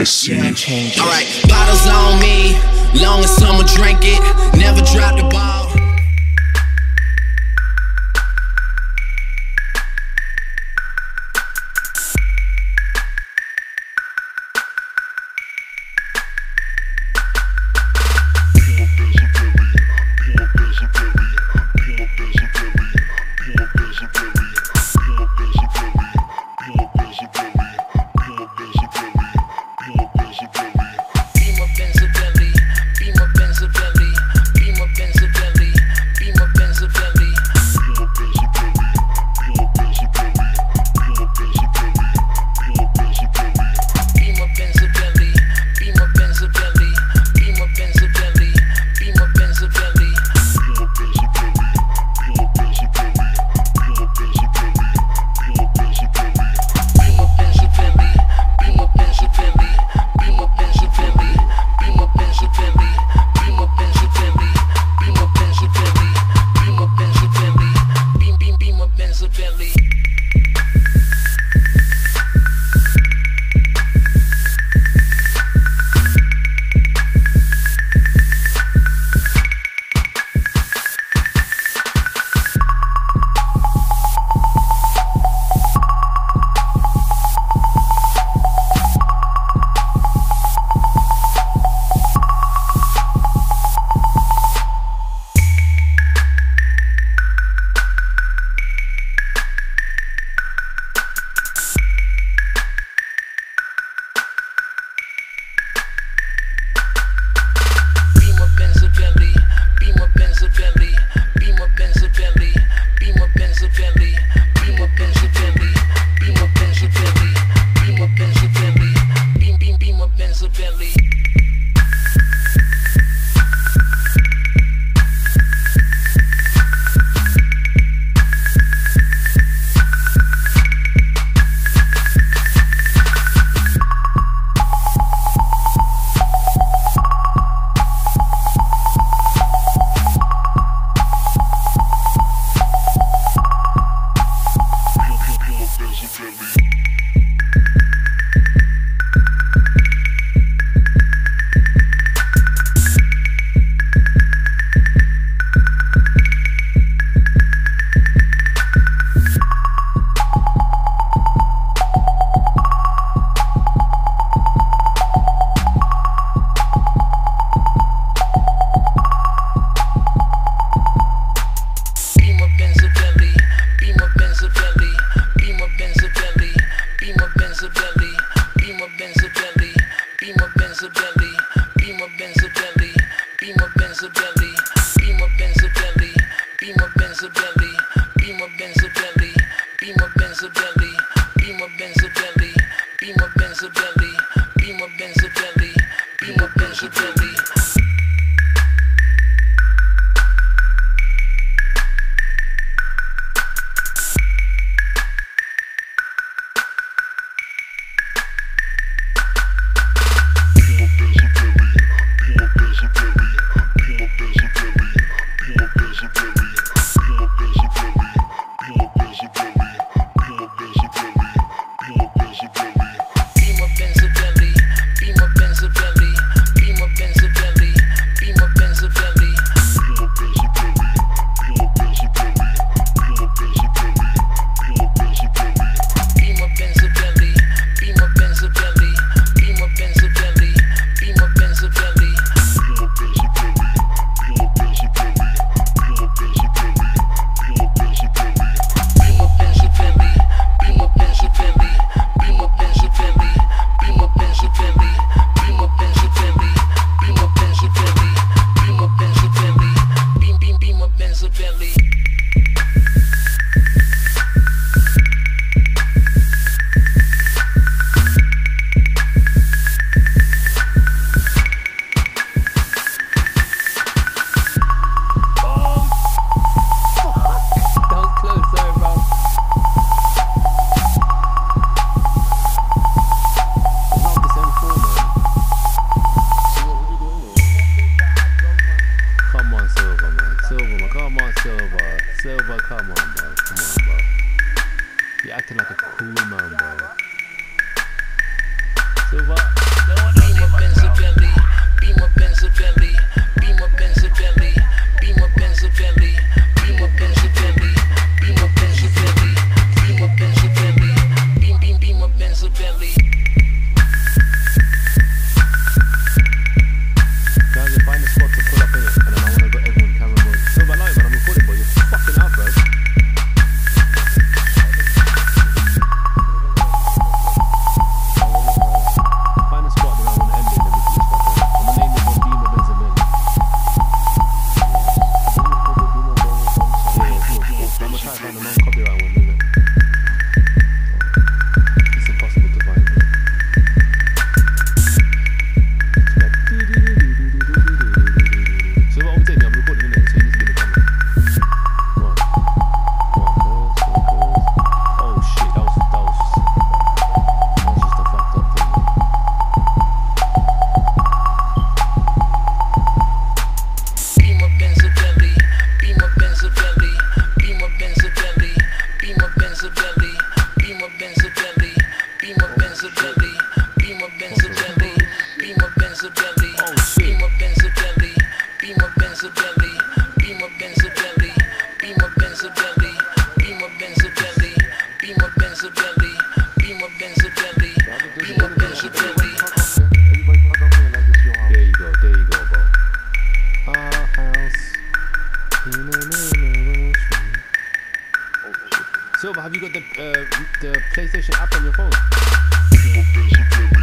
Nice. Yeah. Change. Alright, bottles on me, long as someone drank it. Never drop the ball. Silver, come on, bro. Come on, bro. You're acting like a cool man, bro. Silver. Beamer, Benz, a Bentley. Beamer, Benz, a Bentley. Beamer, Benz, a Bentley. Beamer, Benz, a Bentley. Beamer, Benz, a Bentley. Beamer, Benz, a Bentley. Beamer, Benz, a Bentley. Beamer, Benz, a Bentley. Guys, find a spot to pull up in it, and then I want to get everyone camera mode. No, but like, man, I'm recording, but you're fucking out, bro. Find a spot that I want to end in, then we can just fucking. I'm gonna name this one Beamer, Benz, and Bentley. I'm gonna try to find a non-copyright one, isn't it? It's impossible to find. So what I'm saying, I'm recording, innit? So you need to be in the camera. Come on. Oh shit, that was just a fucked up thing. Beamer, Benz, a Bentley. Beamer, Benz, a Bentley. Beamer, Benz, a Bentley. Beamer, Benz, a Bentley. Beamer, Benz, a Bentley. Beamer, Benz, a Bentley. Beamer, Benz, a Bentley. Beamer, Benz, a Bentley. Oh shit. Beamer, Benz, a Bentley. Beamer, Benz, a Bentley. Beamer, Benz, a Bentley. Beamer, Benz, a Bentley. Beamer, Benz, a Bentley. Beamer, Benz, a Bentley. Beamer, Benz, a Bentley. Beamer, Benz, a Bentley. There you go, bro. Our house. Silver, have you got the PlayStation app on your phone?